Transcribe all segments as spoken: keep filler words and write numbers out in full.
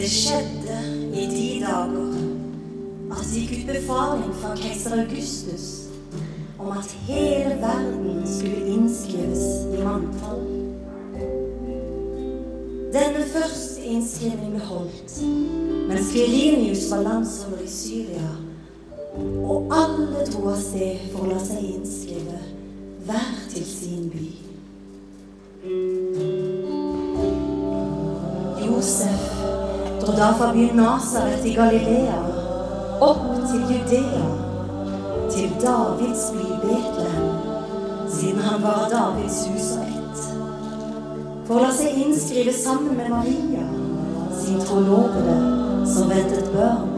Det skjedde i de dager at de fikk befaling fra keiser Augustus om at hele verden skulle innskrives i manntall. Denne første innskrivning ble holdt mens Quirinius var landsholder i Syria, og alle dro av sted for å la seg innskrive, hver til sin by. Josef dro da fra byen Nazaret i Galilea opp til Judea, til Davids by Betlehem, siden han var Davids hus og ett, for å la seg innskrive sammen med Maria, sin trolovede, som ventet børn.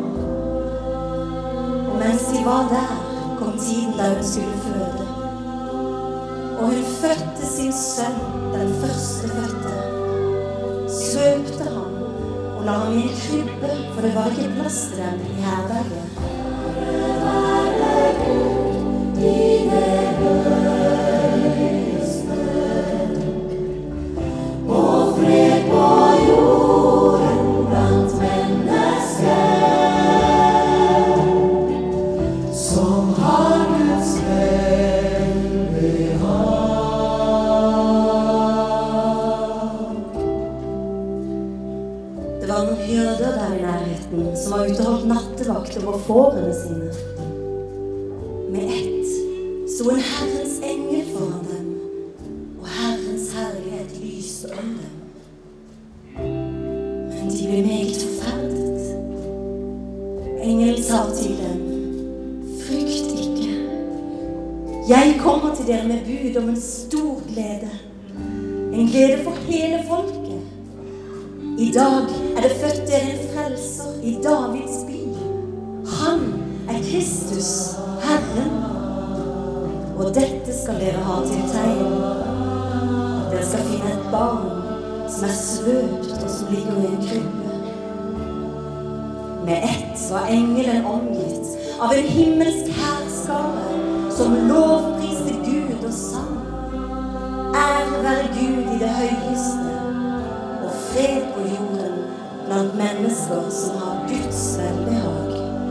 Og mens de var der, kom tiden da hun skulle føde. Og hun fødte sin sønn, den første fødte, svøpte ham og la ham i en krybbe, for det var ikke plass til dem i herberget. Dine høyeste, og fred på jorden blant mennesker, som har Guds velbehag. Det var noen hyrder der i nærheten som var ute og holdt nattevakt over fårene sine. Med ett sto en Herrens engel foran dem, og Herrens herlighet lyste om dem. Men de ble meget forferdet. Engelen sa til dem: Frykt ikke. Jeg kommer til dere med bud om en stor glede, en glede for hele folket. I dag er det født dere en frelser i Davids by. Han er Kristus, Herren. Og dette skal dere ha til tegn. Dere skal finne et barn som er svøpt og som ligger i en krybbe. Med ett var engelen omgitt av en himmelsk hærskare som lovpriste Gud og sang: Ære være Gud i det høyeste, og fred på jorden blant mennesker som har Guds velbehag.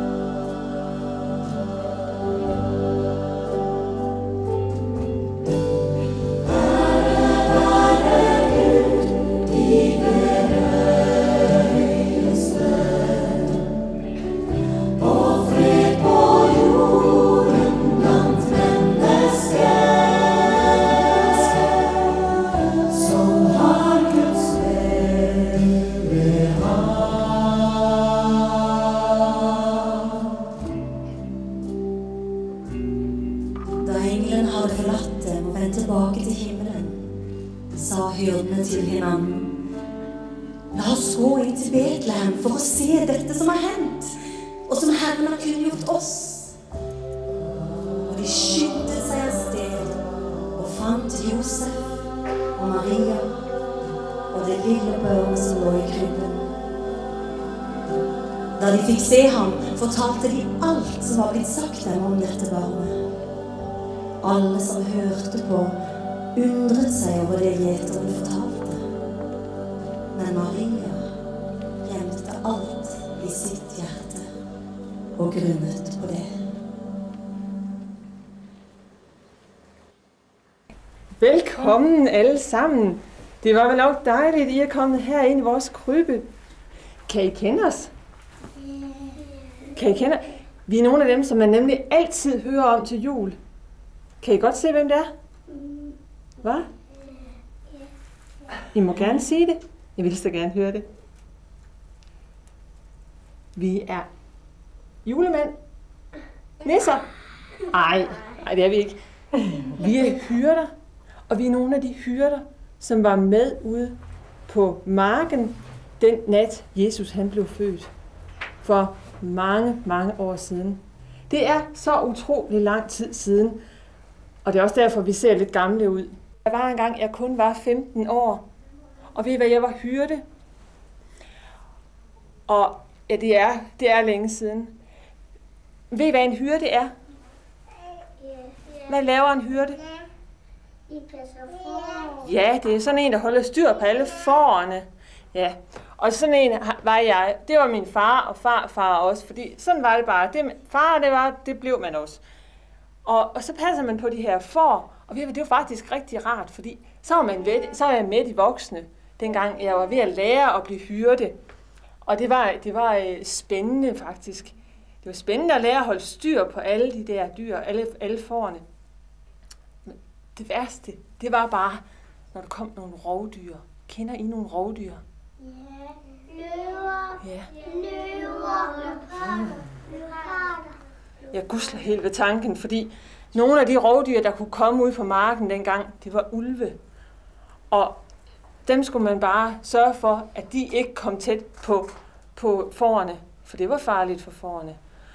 Til hinanden: La oss gå inn til Betlehem for å se dette som har hendt, og som Herren har kunngjort oss. Og de skyndte seg av sted og fant Josef og Maria og det lille børnet som lå i krybben. Da de fikk se ham, fortalte de alt som var blitt sagt dem om dette barnet. Alle som hørte på, undret seg over det gjeterne fortalte. Men Maria gjemte alt i sitt hjerte og grunnet på det. Velkommen alle sammen. Det var vel nok dejligt, I er kommet her ind i vores krybbe. Kan I kende os? Kan I kende? Vi er nogle af dem, som man nemlig altid hører om til jul. Kan I godt se, hvem det er? Hvad? I må gerne sige det. Jeg vil så gerne høre det. Vi er julemænd. Nisser. Ej, ej, det er vi ikke. Vi er hyrder, og vi er nogle af de hyrder, som var med ude på marken den nat, Jesus han blev født. For mange, mange år siden. Det er så utrolig lang tid siden, og det er også derfor, vi ser lidt gamle ud. Der var engang, jeg kun var femten år, og ved I hvad, jeg var hyrde. Og ja, det er, det er længe siden. Ved I hvad en hyrde er? Hvad laver en hyrde? I passer får. Ja, det er sådan en, der holder styr på alle fårene. Ja, Og sådan en var jeg. Det var min far og farfar også, fordi sådan var det bare. Det, far, det var, det blev man også. Og, og så passer man på de her får, og det var faktisk rigtig rart, fordi så var, man ved, så var jeg med de voksne, dengang jeg var ved at lære at blive hyrde. Og det var, det var øh, spændende faktisk. Det var spændende at lære at holde styr på alle de der dyr, alle, alle fårene. Men det værste, det var bare, når der kom nogle rovdyr. Kender I nogle rovdyr? Ja, løver, Ja. løver, leoparder. Jeg gusler helt ved tanken, fordi nogle af de rovdyr, der kunne komme ud på marken dengang, det var ulve. Og dem skulle man bare sørge for, at de ikke kom tæt på, på fårene, for det var farligt for fårene.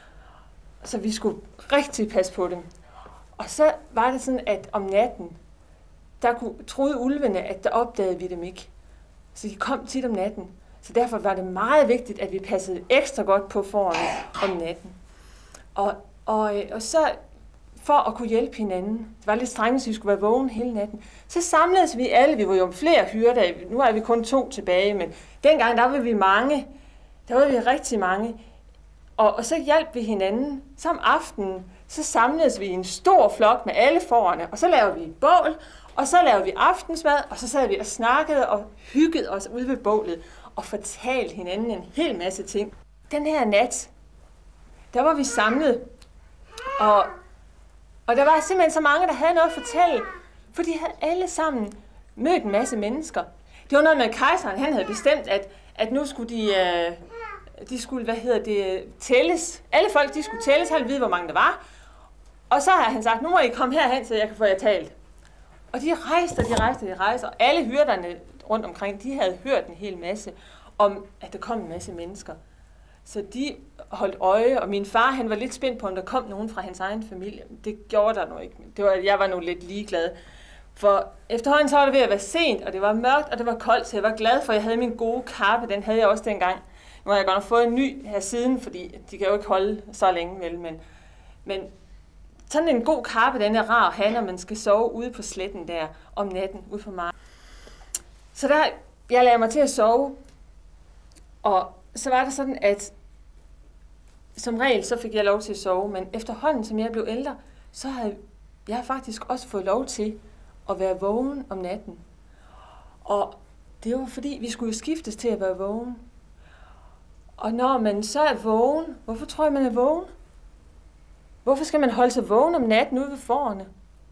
Så vi skulle rigtig passe på dem. Og så var det sådan, at om natten, der kunne, troede ulvene, at der opdagede vi dem ikke. Så de kom tit om natten. Så derfor var det meget vigtigt, at vi passede ekstra godt på fårene om natten. Og, og, og så for at kunne hjælpe hinanden, det var lidt strengt, så vi skulle være vågen hele natten, så samledes vi alle, vi var jo flere hyrder, nu er vi kun to tilbage, men dengang der var vi mange, der var vi rigtig mange, og, og så hjalp vi hinanden, så om aftenen, så samledes vi i en stor flok med alle fårene, og så lavede vi et bål, og så lavede vi aftensmad, og så sad vi og snakkede og hyggede os ude ved bålet, og fortalte hinanden en hel masse ting. Den her nat, der var vi samlet, og, og der var simpelthen så mange, der havde noget at fortælle, for de havde alle sammen mødt en masse mennesker. Det var noget med kejseren, han havde bestemt, at, at nu skulle de, øh, de skulle, hvad hedder det, tælles. Alle folk, de skulle tælles, han ville vide, hvor mange der var. Og så har han sagt, nu må I komme herhen, så jeg kan få jer talt. Og de rejste, og de rejste, og de rejste, og alle hyrderne rundt omkring, de havde hørt en hel masse om, at der kom en masse mennesker. Så de holdt øje, og min far, han var lidt spændt på, om der kom nogen fra hans egen familie. Det gjorde der nu ikke. Det var, jeg var nu lidt ligeglad. For efterhånden så var det ved at være sent, og det var mørkt, og det var koldt, så jeg var glad for, at jeg havde min gode kappe. Den havde jeg også dengang. Nu har jeg godt nok fået en ny her siden, fordi de kan jo ikke holde så længe, vel. Men, men sådan en god kappe, den er rar at have, når man skal sove ude på sletten der om natten, ude på marken. Så der, jeg lagde mig til at sove, og så var det sådan, at som regel, så fik jeg lov til at sove, men efterhånden, som jeg blev ældre, så havde jeg faktisk også fået lov til at være vågen om natten. Og det var fordi, vi skulle skiftes til at være vågen. Og når man så er vågen, hvorfor tror jeg, man er vågen? Hvorfor skal man holde sig vågen om natten ude ved fårene?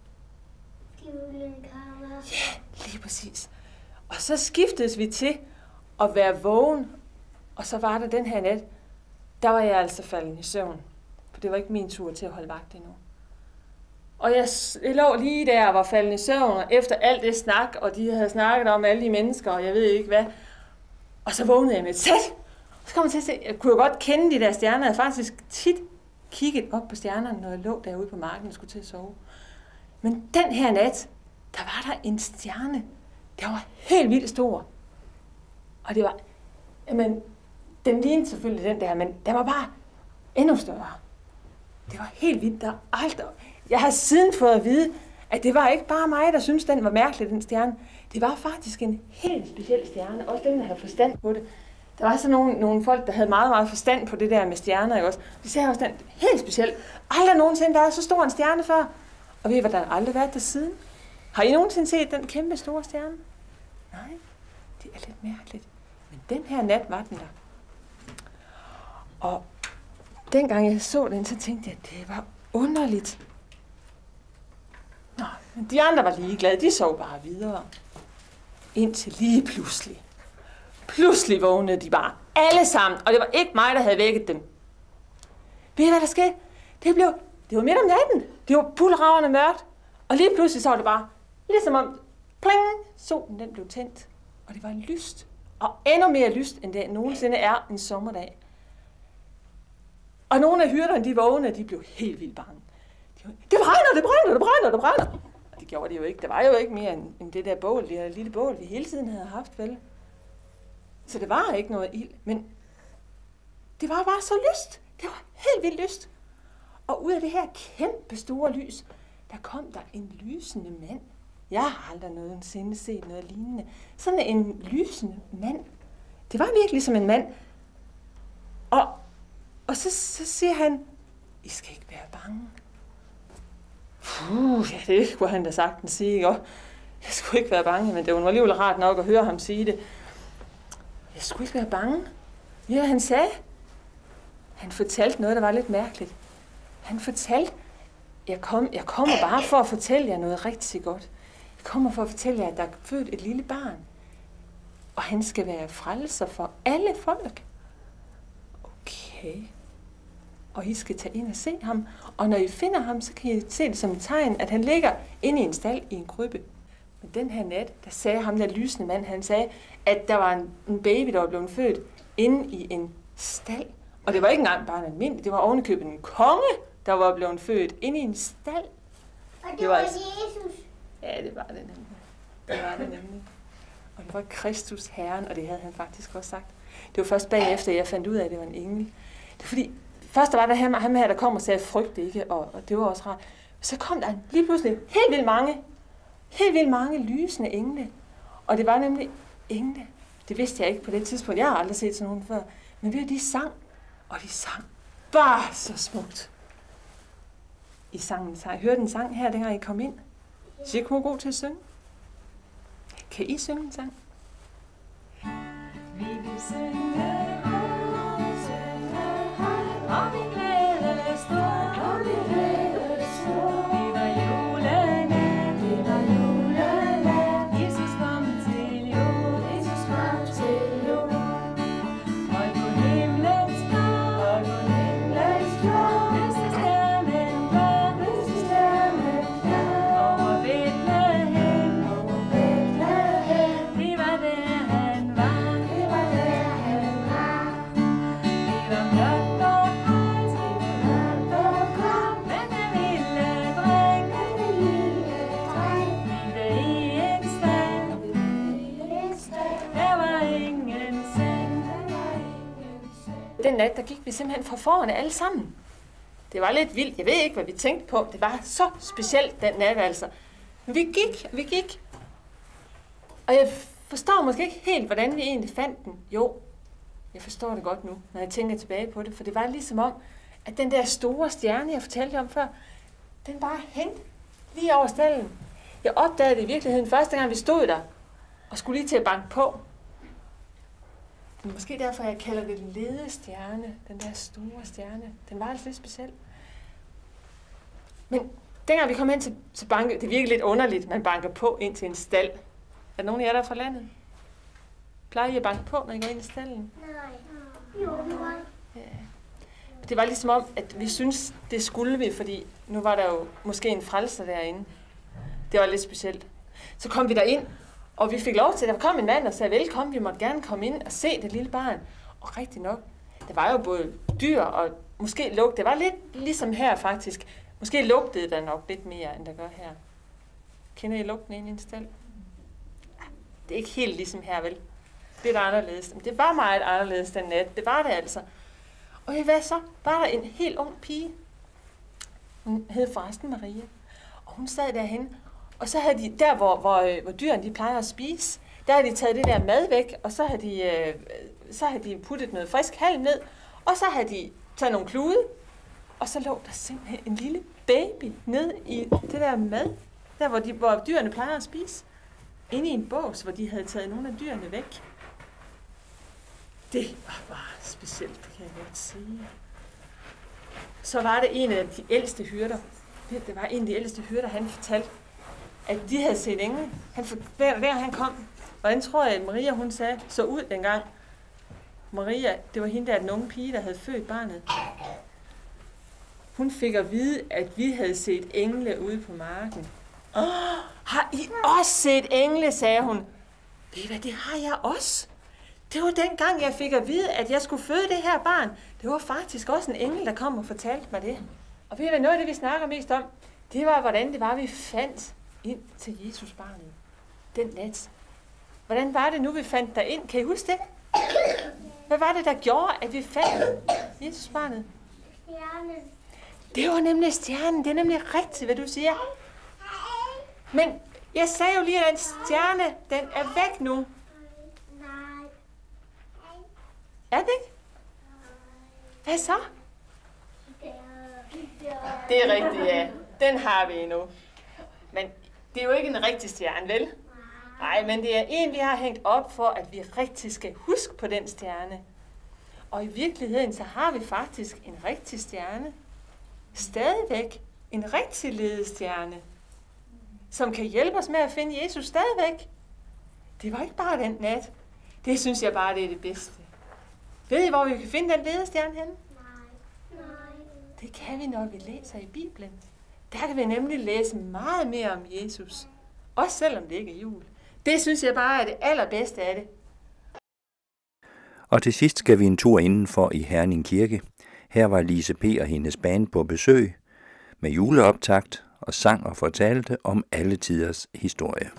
Ja, lige præcis. Og så skiftedes vi til at være vågen, og så var der den her nat, der var jeg altså faldet i søvn. For det var ikke min tur til at holde vagt endnu. Og jeg, jeg lå lige der og var faldet i søvn, og efter alt det snak, og de havde snakket om alle de mennesker, og jeg ved ikke hvad. Og så vågnede jeg med et sæt. Så kom jeg til at se, jeg kunne jo godt kende de der stjerner. Jeg havde faktisk tit kigget op på stjernerne, når jeg lå derude på marken og skulle til at sove. Men den her nat, der var der en stjerne, der var helt vildt stor. Og det var, jamen, den lignede selvfølgelig den der, men den var bare endnu større. Det var helt vildt. Der aldrig. Jeg har siden fået at vide, at det var ikke bare mig, der syntes, den var mærkelig, den stjerne. Det var faktisk en helt speciel stjerne. Også dem, der havde forstand på det. Der var så nogle, nogle folk, der havde meget, meget forstand på det der med stjerner. Ikke også? De sagde også, den helt speciel. Aldrig nogensinde været så stor en stjerne før. Og ved I, hvad der aldrig været der siden? Har I nogensinde set den kæmpe store stjerne? Nej, det er lidt mærkeligt. Men den her nat var den der. Og dengang jeg så den, så tænkte jeg, at det var underligt. Nå, men de andre var ligeglade. De sov bare videre. Indtil lige pludselig. Pludselig vågnede de bare alle sammen, og det var ikke mig, der havde vækket dem. Ved I, hvad der skete? Det blev, det var midt om natten. Det var pulravende mørkt. Og lige pludselig så var det bare, ligesom om, pling, solen den blev tændt. Og det var lyst. Og endnu mere lyst, end det nogensinde er en sommerdag. Og nogle af hyrderne, de vågnede, de blev helt vildt bange. De var, det brænder, det brænder, det brænder, det brænder. Og det gjorde de jo ikke. Der var jo ikke mere end, end det der bål, det der lille bål, vi hele tiden havde haft, vel? Så det var ikke noget ild, men det var bare så lyst. Det var helt vildt lyst. Og ud af det her kæmpe store lys, der kom der en lysende mand. Jeg har aldrig nogensinde set noget lignende. Sådan en lysende mand. Det var virkelig som en mand. Og, og så, så siger han, I skal ikke være bange. Puh, ja, det kunne han da sagtens sige, ikke? Jeg skulle ikke være bange, men det var alligevel rart nok at høre ham sige det. Jeg skulle ikke være bange. Ja, han sagde. Han fortalte noget, der var lidt mærkeligt. Han fortalte, jeg, kom, jeg kommer bare for at fortælle jer noget rigtig godt. Jeg kommer for at fortælle jer, at der er født et lille barn. Og han skal være frelser for alle folk. Okay. Og I skal tage ind og se ham. Og når I finder ham, så kan I se det som et tegn, at han ligger inde i en stald i en krybbe. Men den her nat, der sagde ham der lysende mand, han sagde, at der var en, en baby, der var blevet født inde i en stald. Og det var ikke engang bare en almindelig, det var ovenikøbet en konge, der var blevet født inde i en stald. Og det, det var, var Jesus. Ja, det var det nemlig. Det var det nemlig. Og det var Kristus Herren, og det havde han faktisk også sagt. Det var først bagefter, jeg fandt ud af, at det var en engel. Det var fordi, først der var der ham, ham her, der kom og sagde, frygt ikke, og, og det var også rart. Så kom der lige pludselig helt vildt mange, helt vildt mange lysende engle. Og det var nemlig engle. Det vidste jeg ikke på det tidspunkt. Jeg har aldrig set sådan nogen før. Men ved de sang, og de sang bare så smukt. I sangen, så jeg hørte en sang her, dengang I kom ind. Så jeg kunne være god til at synge. Kan I synge en sang? Vi vil synge højt, synge højt, og vi glæder stor, og vi glæder stor. Det var julenat, det var julenat, Jesus kom til jord, Jesus kom til jord. Og på himlens blå, og på himlens blå, lyste stjernen klar, lyste stjernen klar. Over Bethlehem, over Bethlehem, det var der han var, det var der han var. Det var mørkt og koldt, det var mørkt og koldt, men den lille dreng, den lille dreng, hvilede i en stald, hvilede i en stald. Der var ingen seng, der var ingen seng. Den nat, der gik vi simpelthen fra forerne alle sammen. Det var lidt vildt. Jeg ved ikke, hvad vi tænkte på. Det var så specielt den nat, altså. Men vi gik, vi gik. Og jeg forstår måske ikke helt, hvordan vi egentlig fandt den. Jo, jeg forstår det godt nu, når jeg tænker tilbage på det. For det var ligesom om, at den der store stjerne, jeg fortalte om før, den bare hængte lige over stallen. Jeg opdagede det i virkeligheden første gang, vi stod der, og skulle lige til at banke på. Det er måske derfor, jeg kalder det ledestjerne, den der store stjerne. Den var altså lidt speciel. Men dengang vi kom ind til, til banke, det virker lidt underligt, man banker på ind til en stald. Er der nogen af jer, der er fra landet? Plejer I at banke på, når I går ind i stallen? Nej. Jo, det var. Ja. Det var ligesom om, at vi synes det skulle vi, fordi nu var der jo måske en frelser derinde. Det var lidt specielt. Så kom vi derind, og vi fik lov til, at der kom en mand og sagde, velkommen, vi måtte gerne komme ind og se det lille barn. Og rigtig nok, det var jo både dyr og måske lugt. Det var lidt ligesom her faktisk. Måske lugtede der nok lidt mere, end der gør her. Kender I lugten inde i en stald? Det er ikke helt ligesom her, vel? Det er anderledes. Men det var meget anderledes den nat. Det var det altså. Og hvad så? Var der en helt ung pige. Hun hed forresten Maria. Og hun sad derhen. Og så havde de, der hvor, hvor, hvor dyrene de plejer at spise, der havde de taget det der mad væk, og så havde de, øh, så havde de puttet noget frisk halm ned, og så havde de taget nogle klude, og så lå der simpelthen en lille baby ned i det der mad, der hvor, de, hvor dyrene plejer at spise, inde i en bås, hvor de havde taget nogle af dyrene væk. Det var bare specielt, det kan jeg godt sige. Så var det en af de ældste hyrder, det, det var en af de ældste hyrder, han fortalte, at de havde set engle. Han, hver, hver han kom, hvordan tror jeg, at Maria, hun sagde, så ud dengang. Maria, det var hende der, den unge pige, der havde født barnet. Hun fik at vide, at vi havde set engle ude på marken. Åh, har I også set engle, sagde hun. Ved I hvad, det har jeg også. Det var dengang, jeg fik at vide, at jeg skulle føde det her barn. Det var faktisk også en engel, der kom og fortalte mig det. Og ved I hvad, noget af det, vi snakker mest om, det var, hvordan det var, vi fandt ind til Jesus barnet den nat. Hvordan var det nu, vi fandt der ind? Kan I huske det? Hvad var det, der gjorde, at vi fandt Jesus barnet? Stjernen. Det var nemlig stjernen. Det er nemlig rigtigt, hvad du siger. Men jeg sagde jo lige, at den stjerne, den er væk nu. Nej. Er det ikke? Hvad så? Det er rigtigt, ja. Den har vi endnu. Men det er jo ikke en rigtig stjerne, vel? Nej, men det er en, vi har hængt op for, at vi rigtig skal huske på den stjerne. Og i virkeligheden, så har vi faktisk en rigtig stjerne. Stadigvæk en rigtig ledestjerne, som kan hjælpe os med at finde Jesus stadigvæk. Det var ikke bare den nat. Det synes jeg bare, det er det bedste. Ved I, hvor vi kan finde den ledestjerne henne? Nej. Det kan vi, når vi læser i Bibelen. Der kan vi nemlig læse meget mere om Jesus. Også selvom det ikke er jul. Det synes jeg bare er det allerbedste af det. Og til sidst skal vi en tur indenfor i Herning Kirke. Her var Lise P. og hendes band på besøg med juleoptakt og sang og fortalte om alle tiders historie.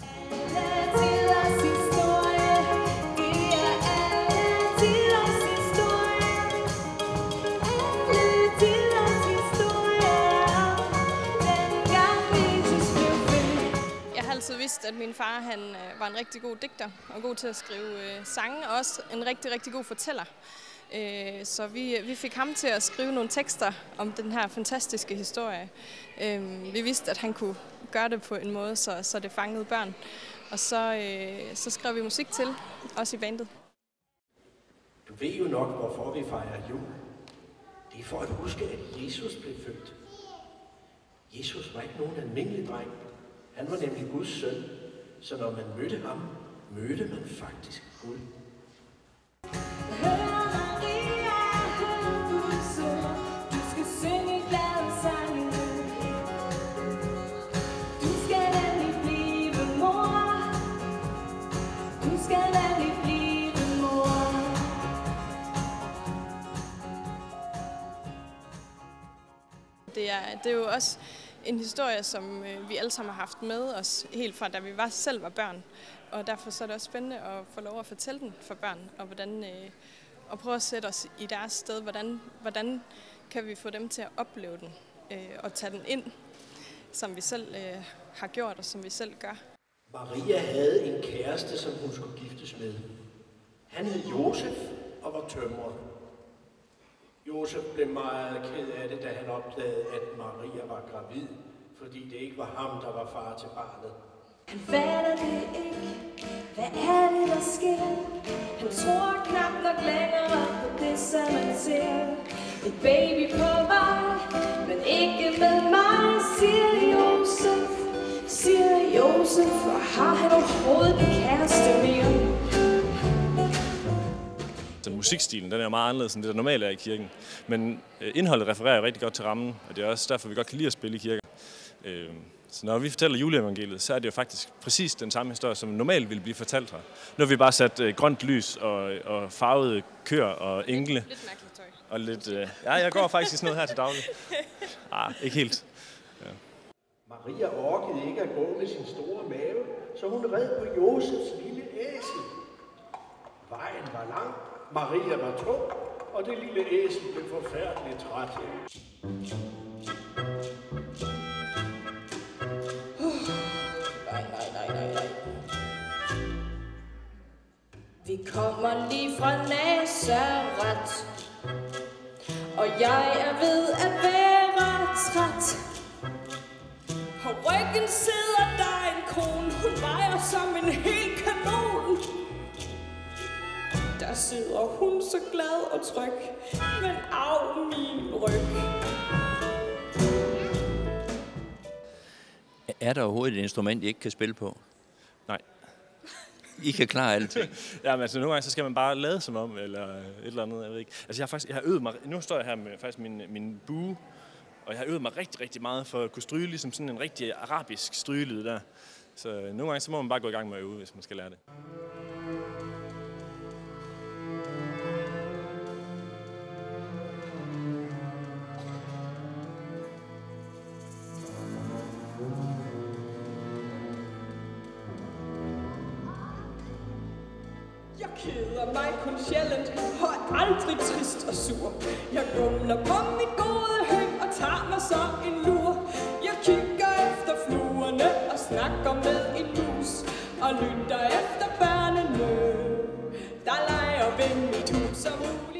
Jeg vidste, at min far han, øh, var en rigtig god digter og god til at skrive øh, sange, og også en rigtig, rigtig god fortæller. Øh, så vi, vi fik ham til at skrive nogle tekster om den her fantastiske historie. Øh, vi vidste, at han kunne gøre det på en måde, så, så det fangede børn. Og så, øh, så skrev vi musik til, også i bandet. Du ved jo nok, hvorfor vi fejrer jul. Det er for at huske, at Jesus blev født. Jesus var ikke nogen almindelig dreng. Han var nemlig Guds søn, så når man mødte ham, mødte man faktisk Gud. Det er, det er jo også en historie, som øh, vi alle sammen har haft med os, helt fra da vi var, selv var børn. Og derfor så er det også spændende at få lov at fortælle den for børn, og, hvordan, øh, og prøve at sætte os i deres sted. Hvordan, hvordan kan vi få dem til at opleve den, øh, og tage den ind, som vi selv øh, har gjort, og som vi selv gør. Maria havde en kæreste, som hun skulle giftes med. Han hed Josef og var tømrer. Josef blev meget ked af det, da han opdagede, at Maria var gravid, fordi det ikke var ham, der var far til barnet. Han fatter det ikke. Hvad er det, der sker? Han tror knap nok længere på det, som man ser. En baby på vej, men ikke med mig, siger Josef. Siger Josef, og har han overhovedet en kæreste mere? Musikstilen den er meget anderledes end det, der normalt er i kirken. Men øh, indholdet refererer rigtig godt til rammen, og det er også derfor, vi godt kan lide at spille i kirken. Øh, så når vi fortæller juleevangeliet, så er det jo faktisk præcis den samme historie, som normalt ville blive fortalt her. Nu har vi bare sat øh, grønt lys og, og farvede køer og engle. Lidt, lidt mærkeligt tøj. Og lidt, øh, ja, jeg går faktisk i sådan noget her til daglig. Ah, ikke helt. Ja. Maria orkede ikke at gå med sin store mave, så hun red på Josefs lille æsel. Vejen var lang. Maria var tung, og det lille æsel blev forfærdeligt træt. Nej, nej, nej, nej, nej. Vi kommer lige fra Nazareth, og jeg er ved at være træt. På ryggen sidder der en kone, hun vejer som en hel kanon. Der sidder hun så glad og tryg, men af min ryg. Er der overhovedet et instrument, I ikke kan spille på? Nej. I kan klare alting? Ja, men altså nogle gange så skal man bare lade som om, eller et eller andet, jeg ved ikke. Altså jeg har faktisk, jeg har øvet mig, nu står jeg her med faktisk min, min bue, og jeg har øvet mig rigtig, rigtig meget for at kunne stryge ligesom sådan en rigtig arabisk strygelyd der. Så nogle gange så må man bare gå i gang med at øve, hvis man skal lære det. Jeg keder mig kun sjældent, og er aldrig trist og sur. Jeg gumler på mit gode høg og tager mig så en lur. Jeg kigger efter fluerne og snakker med en mus, og lytter efter børnene, der leger ved mit hus og mus.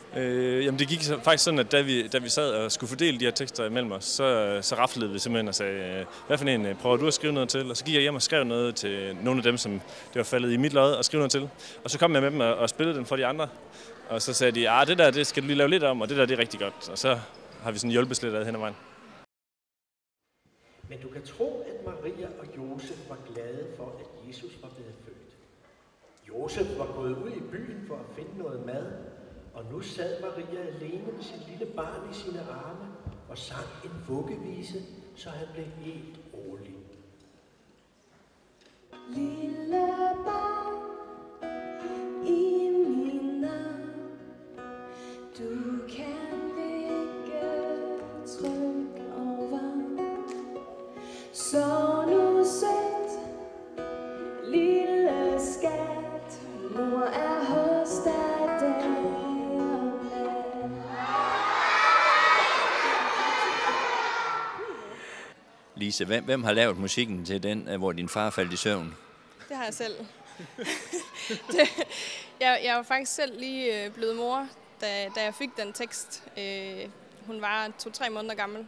Øh, jamen det gik så, faktisk sådan, at da vi, da vi sad og skulle fordele de her tekster imellem os, så, så raflede vi simpelthen og sagde, hvad for en prøver du at skrive noget til? Og så gik jeg hjem og skrev noget til nogle af dem, som det var faldet i mit lod og skrive noget til. Og så kom jeg med dem og, og spillede den for de andre. Og så sagde de, ah, det der det skal du lige lave lidt om, og det der det er rigtig godt. Og så har vi sådan hjulpet lidt ad hen ad vejen. Men du kan tro, at Maria og Josef var glade for, at Jesus var blevet født. Josef var gået ud i byen for at finde noget mad, og nu sad Maria alene med sit lille barn i sine arme og sang en vuggevise, så han blev helt rolig. Lille barn i min arm, du kan ligge tryg og varm. Så nu sødt, lille skat, mor er hos dig dag og nat. Lise, hvem, hvem har lavet musikken til den, hvor din far faldt i søvn? Det har jeg selv. det, jeg, jeg var faktisk selv lige øh, blevet mor, da, da jeg fik den tekst. Øh, hun var to-tre måneder gammel.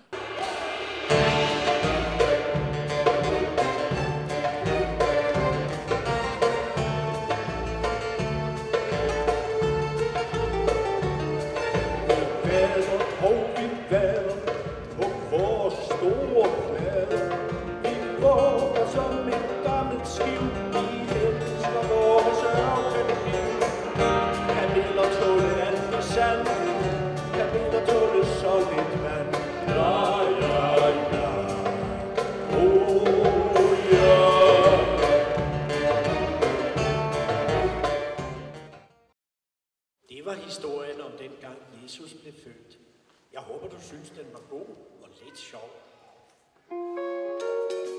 Det var historien om dengang Jesus blev født. Jeg håber, du synes, den var god og lidt sjov.